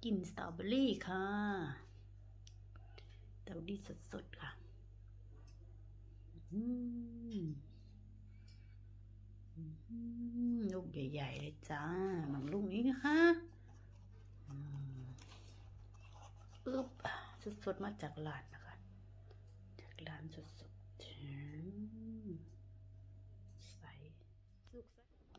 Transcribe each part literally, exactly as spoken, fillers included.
กินสตรอเบอรี่ค่ะสตรอเบอรี่สดๆค่ะลูกใหญ่ๆเลยจ้าหนังลูกนี้นะคะปึ๊บสดๆมาจากร้านนะคะจากร้านสดๆใส่สุก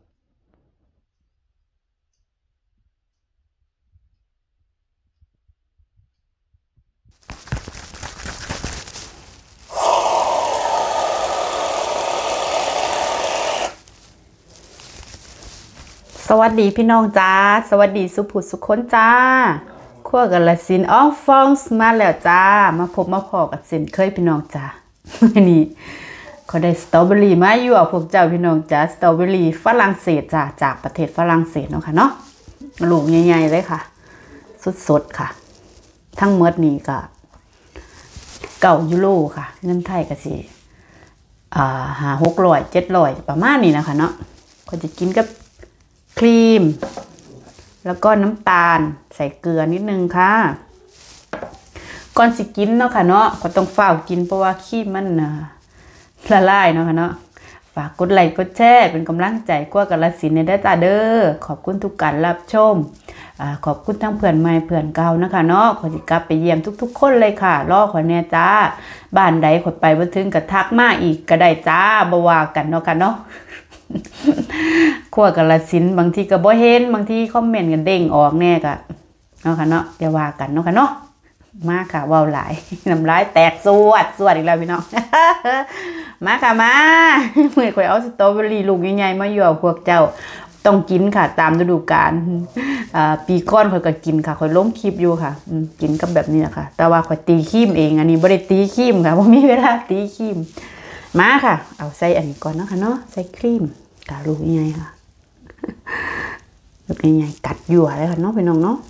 สวัสดีพี่น้องจ้าสวัสดีสุภุสุขคนจ้าขั้วกันละสินออฟฟองส์มาแล้วจ้ามาพบมาพอกับสินเคยพี่น้องจ้านี่เขาได้สตรอเบอรี่มาอยู่อ่ะพวกเจ้าพี่น้องจ้าสตรอเบอรี่ฝรั่งเศสจ้าจากประเทศฝรั่งเศสเนาะค่ะเนาะลูกใหญ่ๆเลยค่ะสดๆค่ะทั้งหมดนี้ก็เก้ายูโรค่ะเงินไทยก็สิอ่าหาหกร้อยเจ็ดร้อยประมาณนี้นะคะเนาะก็จะกินกับครีมแล้วก็น้ำตาลใส่เกลือนิดนึงค่ะก่อนสิกินเนาะค่ะเนาะก็ต้องฝ้ากินเพราะว่าครีมมันละลายเนาะค่ะเนาะฝากกดไลค์กดแชร์เป็นกำลังใจกว่ากันละสินในได้จ้าเด้อขอบคุณทุกการรับชมอ่าขอบคุณทั้งเพื่อนใหม่เพื่อนเก่านะคะเนาะขอจิกลับไปเยี่ยมทุกๆคนเลยค่ะรอขอแน่จ้าบ้านใดขดไปบ่ถึงกระทักมาอีกก็ได้จ้าบ่ว่ากันเนาะค่ะเนาะขั้วกันละสินบางทีก็บ่เห็นบางทีคอมเมนต์กันเด้งออกแน่ก็เนาะค่ะเนาะอย่าว่ากันเนาะค่ะเนาะมาค่ะเว้าหลายน้ำลายแตกสวดสวดอีกแล้วพี่น้องมาค่ะมาเมื่อข่อยเอาสตรอเบอรี่ลูกใหญ่ๆมาอยู่พวกเจ้าต้องกินค่ะตามฤดูกาลอ่าปีก่อนข่อยก็กินค่ะข่อยลงคลิปอยู่ค่ะกินกับแบบนี้นะคะแต่ว่าข่อยตีครีมเองอันนี้บ่ได้ตีครีมค่ะบ่มีเวลาตีครีมมาค่ะเอาใส่อันนี้ก่อนเนาะค่ะเนาะใส่ครีมกะลูกใหญ่ค่ะลูกใหญ่กัดยั่วเลยค่ะเนาะพี่น้องเนาะ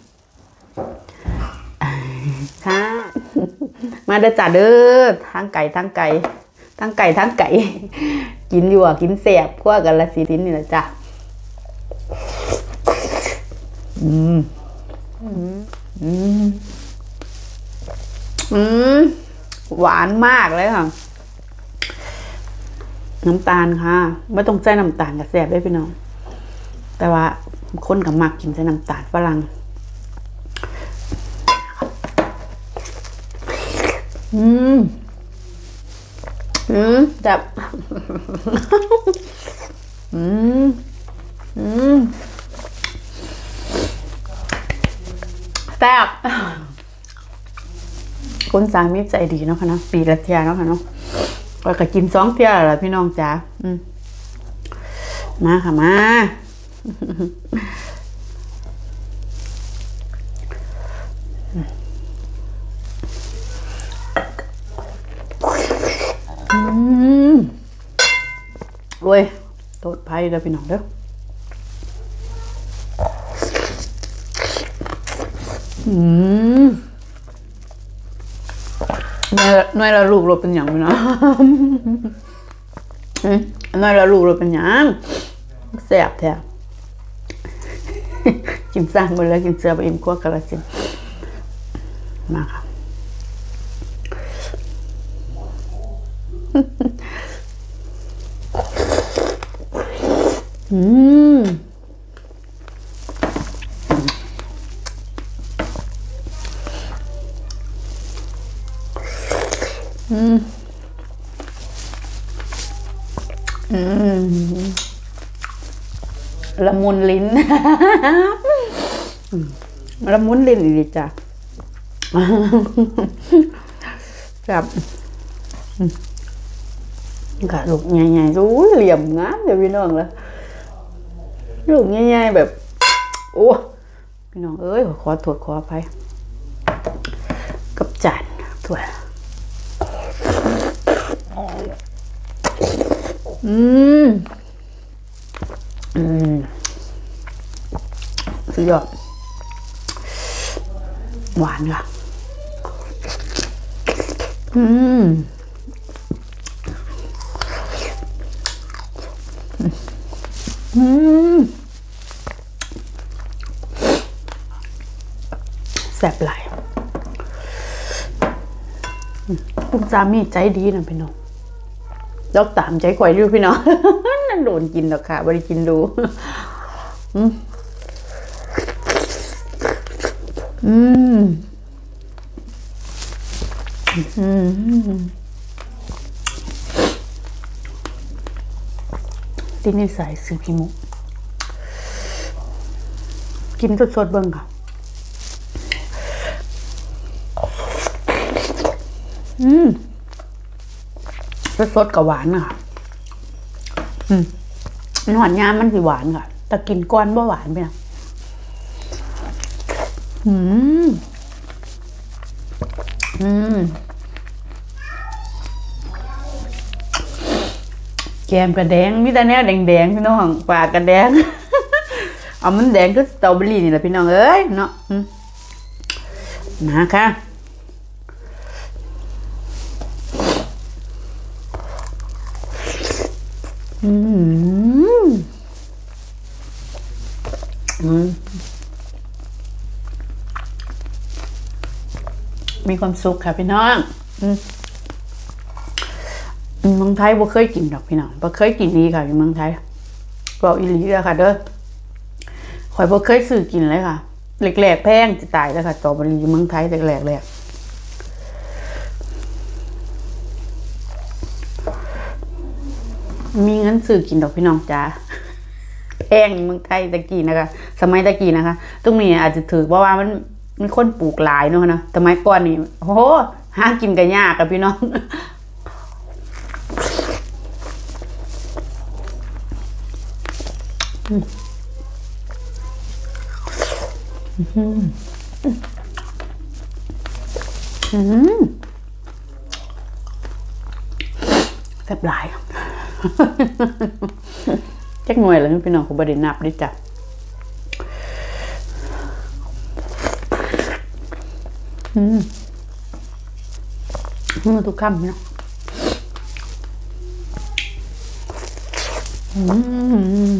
ค่ะมาเด้อจ้าเด้อทั้งไก่ทั้งไก่ทั้งไก่ทั้งไก่กินยั่วกินแสบขั้วกันละสินนี่แหละจ้ะอืมอืมอืมอืมหวานมากเลยค่ะน้ำตาลค่ะไม่ต้องใส่น้ำตาลกับแสบได้พี่น้องแต่ว่าคนกับมักกินใส่น้ำตาลฝรั่งอืมอืมจับอืมอืมแซ่บคนสามีใจดีเนาะค่ะนะปีละเทียเนาะค่ะเนาะก็กินสองเที่ยวแหละพี่น้องจ๋ามาค่ะมาอืมโอ้ยโทษภัยเลยพี่น้องเด้ออืมน้อยละลูกเราเป็นอย่างพี่น้องน้อยละลูกเราเป็นอย่างแสบแท้กินสร้างไปแล้วกินเสือไปอิ่มขั้วกระสินมาค่ะอืมอืมอืมละมุนลิ้นละมุนลิ้นอีกจ้ะแบบกะลูกใหญ่ๆรู้เหลี่ยมงามเดี๋ยวพี่น้องเลยลูกใหญ่ๆแบบโอ้พี่น้องเอ้ยขอโทษขออภัยกับจานถ้วยอืมอืมสุดยอดหวานค่ะอืมอืมแซ่บหลายคุณสามีใจดีนะพี่น้องแล้วตามใจข่อยดูพี่น้องนั่นโดนกินหรอกค่ะบริกินดูอืมอืมอืมที่นี่ใส่ซื้อพี่มุกกินสดๆเบิ่งค่ะอืมสดๆกับหวานค่ะอืมหวานยามมันสิหวานค่ะแต่กินก้อนบ่หวานไปนะอืมอืมแกมกระแดงมีแต่แนวแดงๆพี่น้องปากกระแดง เอามันแดงก็สตรอเบอรี่นี่แหละพี่น้องเอ้ยเนาะมาค่ะอืมอืมมีความสุขค่ะพี่น้องอืมเมืองไทยบ่เคยกินดอกพี่น้องบ่เคยกินนี่ค่ะอยู่เมืองไทยบอกอีหลีแล้วค่ะเด้อข่อยบ่เคยซื้อกินเลยค่ะแหลกๆแพงจะตายแล้วค่ะสตรอเบอรี่อยู่เมืองไทยแหลกๆเลยมีเงินซื้อกินดอกพี่น้องจ้าแพงเมืองไทยตะกี้นะคะสมัยตะกี้นะคะตรงนี้อาจจะถือเพราะว่ามันมีคนปลูกหลายเนาะนะสมัยก่อนนี่โอ้โหหากินกันยากกับพี่น้องอืมอืมอืมแซ่บหลายแจ็คหน่วยแล้วพี่น้องเขาบริณนับดิจ้ะอืมมือทุกคำเนาะอืม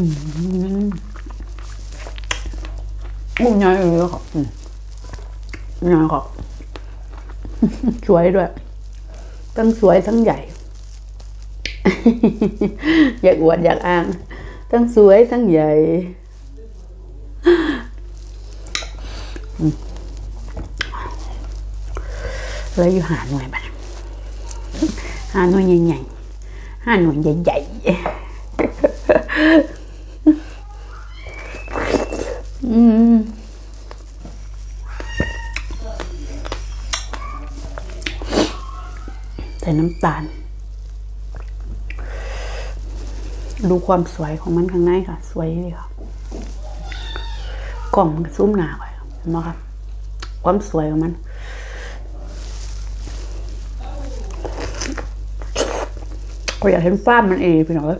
อุ้ยง่ายเลยครับง่ายครับสวยด้วยทั้งสวยทั้งใหญ่อยากอวดอยากอ้างทั้งสวยทั้งใหญ่แล้วอยู่หาหน่วยบ้างหาหน่วยใหญ่ๆหาหน่วยใหญ่ๆอืมใส่น้ำตาลดูความสวยของมันข้างในค่ะสวยเลยค่ะกล่องมันซุ้มหนาไปเห็นไหมคะความสวยของมันก็อยากเห็นฟ้ามันเองพี่น้อง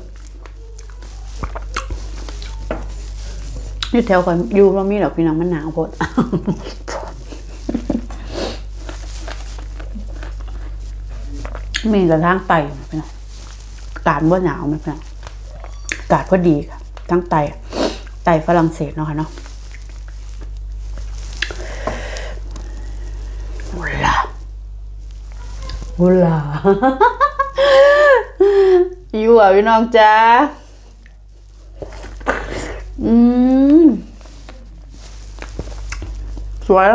นี่แถวก่อนอยู่ว่ามีดอกพี่น้องมันหนาวพดมีกระทั่งไตพี่น้องการว่าหนาวไหมพี่น้องอากาศก็ดีค่ะทั้งไตไตฝรั่งเศสเนาะค่ะเนาะอุลาอุลาอยู่อ่ะพี่น้องจ้าอืมสวย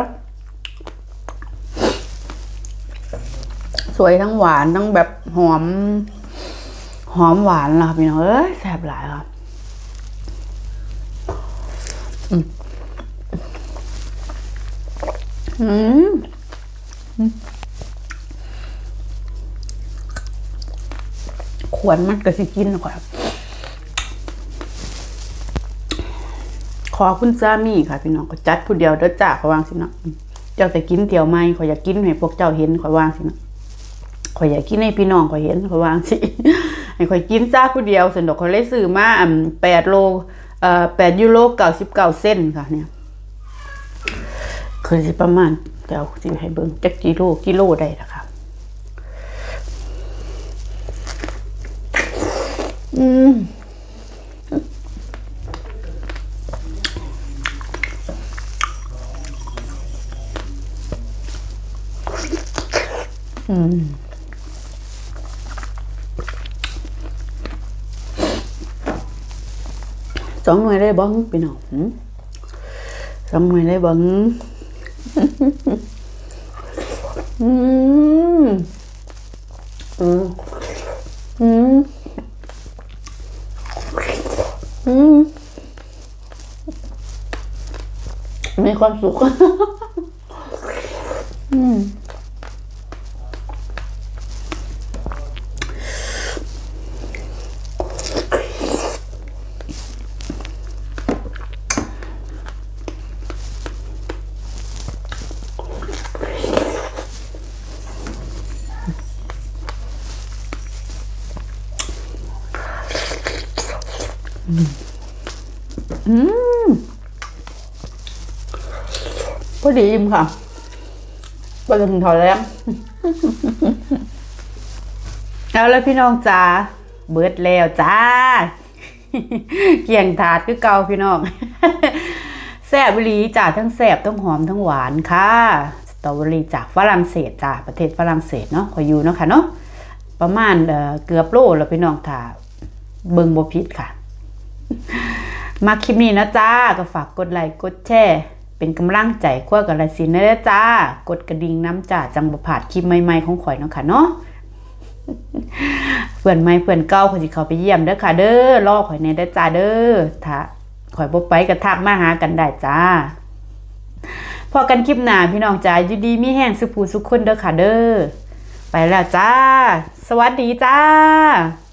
สวยทั้งหวานทั้งแบบหอมหอมหวานล่ะพี่น้องเอ้ยแซ่บหลายครับอืมอืมขวนมันก็สิกินนะครับขอคุณสามีค่ะพี่น้องก็จัดผู้เดียวเด้อจ้าขอวางสิเนาะเจ้าแต่กินเตี๋ยวไหมขออยากกินให้พวกเจ้าเห็นขอวางสิเนาะขออยากกินให้พี่น้องขอเห็นขอวางสิให้ขอกินจ้าผู้เดียวสนดอกขอเลยซื้อมาอ่าแปดโลเอ่อแปดยูโรเก้าสิบเก้าเซนค่ะเนี่ยคือสิประมาณเดี๋ยวสิให้เบิ่งจักกิโลกิโลได้นะคะอืมอืมสองหน่วยได้บ้างพี่น้องสองหน่วยได้บ้างอืมอืมอืมอืมมีความสุขอืมอืมพอดีอิ่มค่ะไปจนถึงถอยแล้วเอาแล้วพี่น้องจ้าเบิดแล้วจ้าเกี่ยงถาดคือเก่าพี่น้องแซ่บบุรีจ้าทั้งแซ่บทั้งหอมทั้งหวานค่ะสตรอเบอรี่จากฝรั่งเศสจ้าประเทศฝรั่งเศสเนาะขออยู่เนาะค่ะเนาะประมาณเอ่อเกือบโลแล้วพี่น้องถ้าเบิ่งบ่ผิดค่ะมาคลิปนี้นะจ้าก็ฝากกดไลค์กดแชร์เป็นกำลังใจคั่วกับละสินเด้อจ้ากดกระดิ่งน้ำจ้าจังบ่พลาดคลิปใหม่ๆของข่อยเนาะค่ะเนาะเพื่อนใหม่เพื่อนเก่าข่อยสิเข้าไปเยี่ยมเด้อค่ะเด้อรอข่อยแน่เด้อจ้าเด้อถ้าข่อยบ่ไปก็ทักมาหากันได้จ้าพอกันคลิปหน้าพี่น้องจ้าอยู่ดีมีแห้งสุขผู้สุขคนเด้อค่ะเด้อไปแล้วจ้าสวัสดีจ้า